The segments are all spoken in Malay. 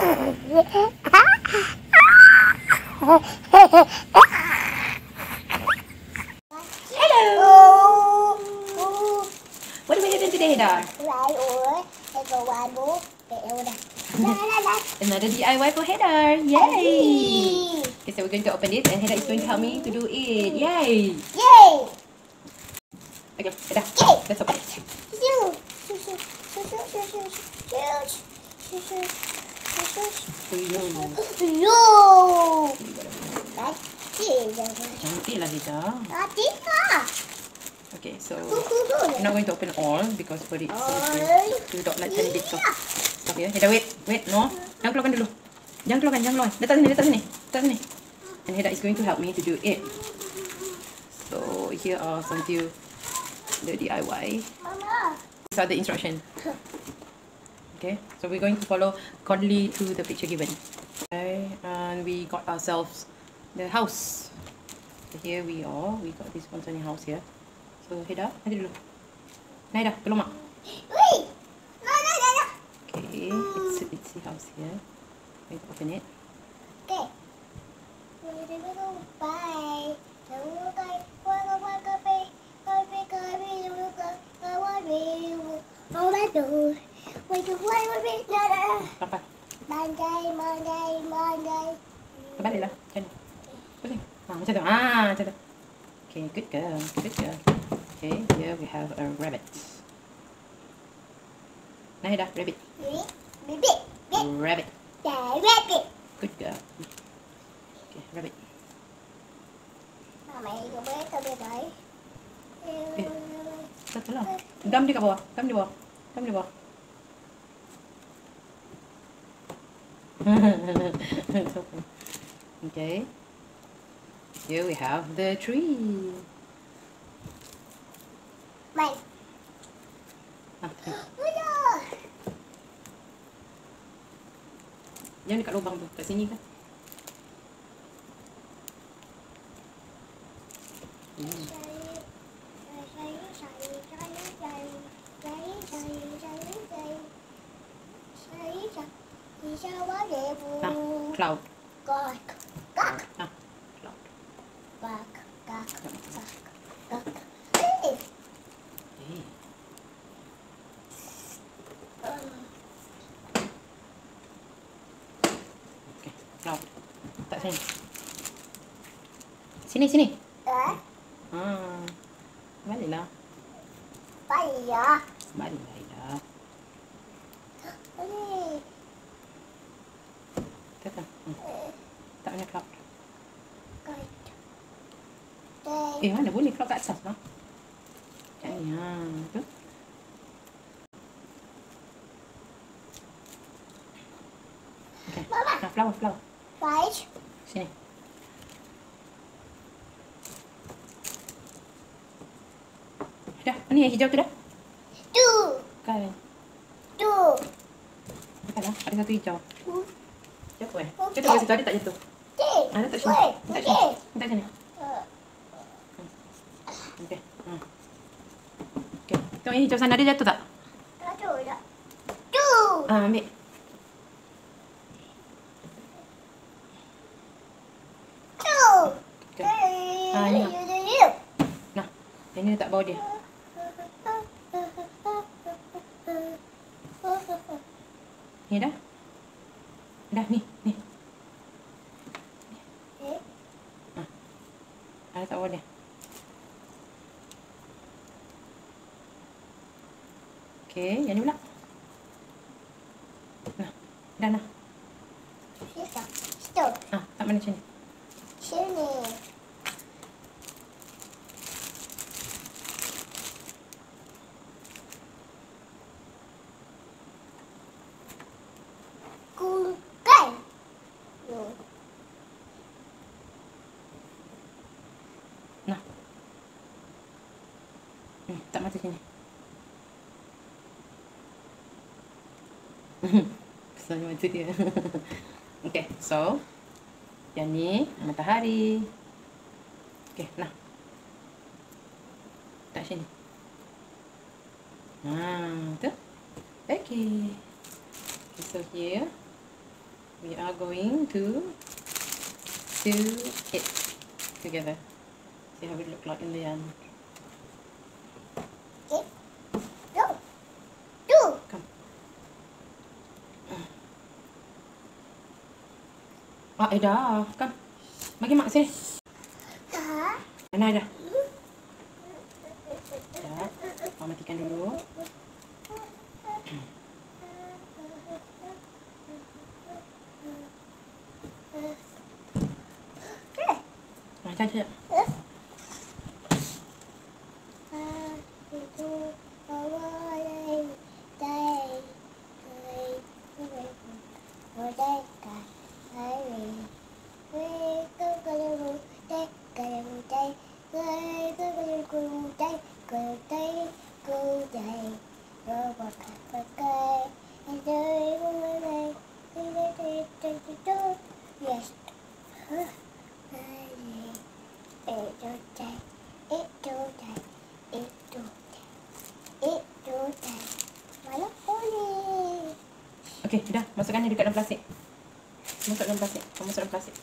Hello! What are we having today, Dar? Another DIY for Hedar. Yay! Okay, so we're going to open it and Hedar is going to help me to do it. Yay! Yay! Okay, Hedar, let's open it. Cantik lah, Hedar. Okay, so I'm not going to open all because for it you got like 10 bits of stuff here. Hedar, wait, no. Jangan keluarkan dulu. Jangan keluarkan. Letak sini. And Hedar is going to help me to do it. So here are some few the DIY. These are the instructions. Okay, so we're going to follow accordingly to the picture given. Okay, and we got ourselves the house. So here we are. We got this one tiny house here. So Hedar, nanti dulu. Naida, tolong mak. Okay, it's the house here. Going to open it. Okay. Apa? Mandai. Kembali lah. Macam ni. Macam tu. Macam tu. Okay, good girl. Okay, here we have a rabbit. Nah, Hedar, rabbit. Rabbit. Good girl. Okay, rabbit. Satu lah. Gam dia kat bawah. Gam di bawah. Okay. Here we have the tree. Mine. Jangan dekat lubang tu. Kat sini kan. Cloud. Cloud. Cloud. Tak sini. Sini. Baliklah. Baliklah, Ida. Tak. Tak ada cloud. Mana boleh cloud kat atas lah. Kat ni, tu. Okay. Flower. Sini. Dah, ni yang hijau tu dah? Kan. Bukanlah, ada satu hijau. Jatuh Jatuh kat situ, ada tak jatuh? Ada tak sini? Tak sini. Okay. Okay. Tengok yang hijau sana, ada jatuh tak? Ambil. Ni. Nah, yang ni letak bawah dia. Ni dah. Dah ni. Ada tak bawah dia. Okey, yang ni pula. Dah. Tak mana macam ni. Sini. Nah. Tak mati sini. Besarnya mati dia. Okay, so yang ni matahari. Okay, nah. Tak sini. Tu. Okay. So here We are going to do it together. See how it look like in the end. Okay. Go. Do. Come. Dah. Come. Bagi mak sini. Ha? Mana dah? Sekejap. Mak matikan dulu. Okay. Sekejap. Yes. Okey, dah. Masukkan ni dekat dalam plastik. Masuk dalam plastik. Kamu masuk dalam plastik.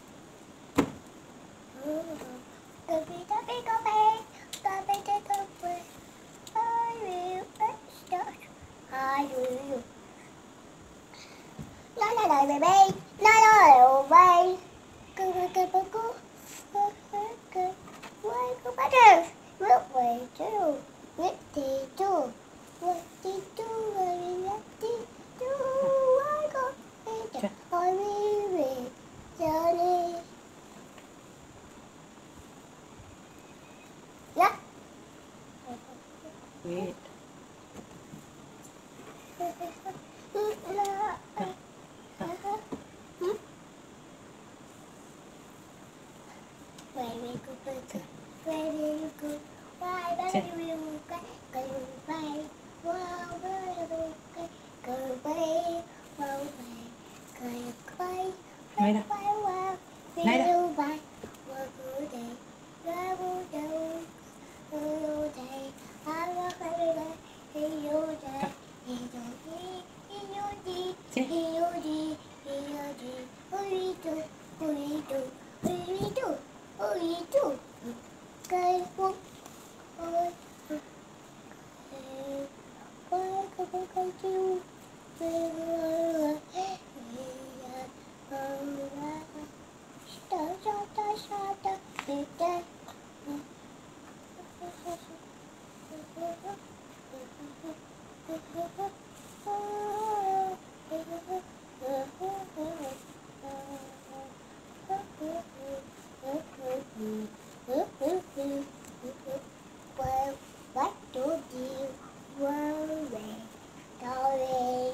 Yeah. Wait. What do you worry? Sorry.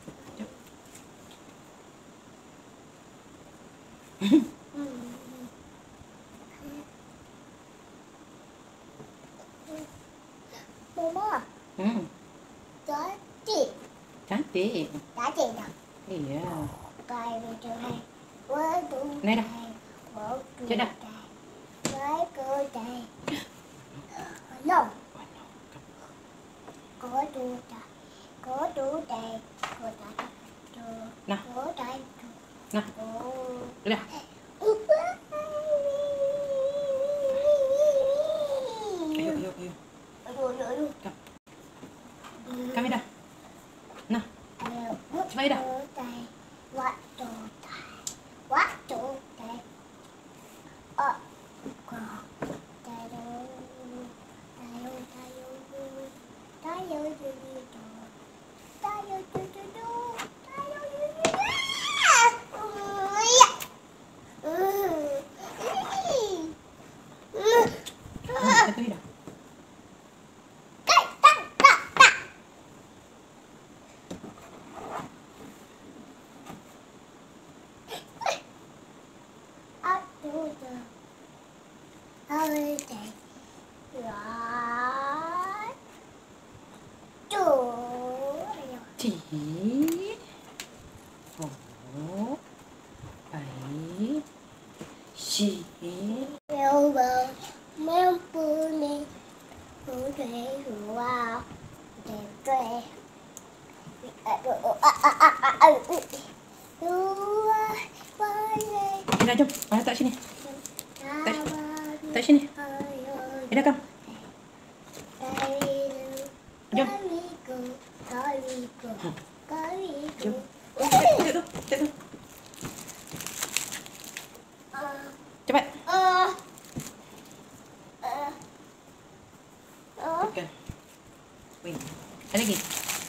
Mama, cantik. Cantik. Cantik tak? Iya. Cái về chỗ này. Với tụ Này nè. Với tụ Chết này. đã. Với cơ này. Lông. Có tụ này. Có tụ này. Có tụ này. Nào. Có đây. Nah, udah. Ayo, ayo, ayo. Aduh, aduh, aduh. Kami dah. Nah, cepat dah. Waktu teh. Satu dah. Chỉ. Oh. Baik. Si. Eda, jom. Letak sini. Letak sini. Eda, come. Jom. Jom. Duduk tu. Duduk tu. Cepat. Tekan. Wait. Ada lagi?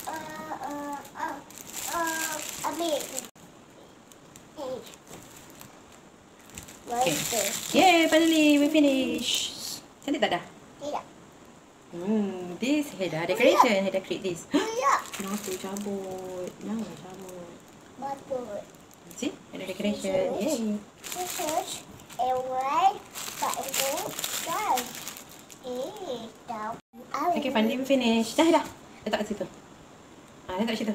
Okay. Yay, finally we finish. Cantik tak dah? Tidak. This Heda decoration. Heda create this. Tidak. Kenapa cabut? Jangan cabut. Betul. See? Heda decoration. Yay. Search away tak itu guys. Tahu. Okay, finally we finish. Dah, dah. Letak kat situ. Letak situ.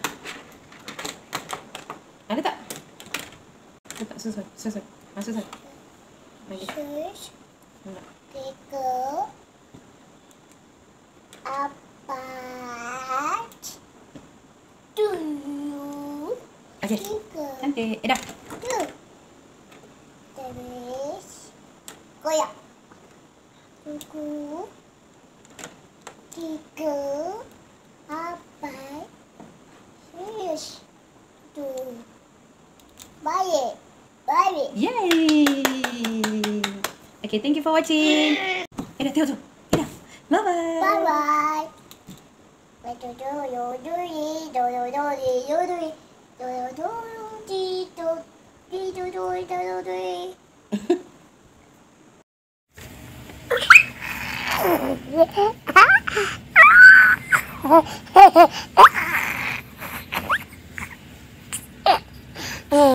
Letak. Letak susun. Susun. Susun. Lagi. Search Enggak. tiga empat tujuh Okay. tiga Cantik. Dah. tu terus goyak tujuh tiga empat terus tu balik balik. Yay! Okay, thank you for watching. Dah, tengok tu. Dah. Bye-bye. Bye bye. Bye bye.